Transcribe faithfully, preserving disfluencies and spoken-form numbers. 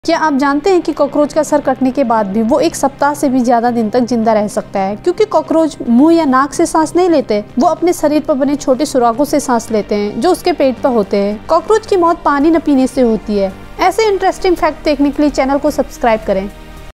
क्या आप जानते हैं कि कॉकरोच का सर कटने के बाद भी वो एक सप्ताह से भी ज्यादा दिन तक जिंदा रह सकता है? क्योंकि कॉकरोच मुंह या नाक से सांस नहीं लेते, वो अपने शरीर पर बने छोटे सुराखों से सांस लेते हैं जो उसके पेट पर होते हैं। कॉकरोच की मौत पानी न पीने से होती है। ऐसे इंटरेस्टिंग फैक्ट देखने के लिए चैनल को सब्सक्राइब करें।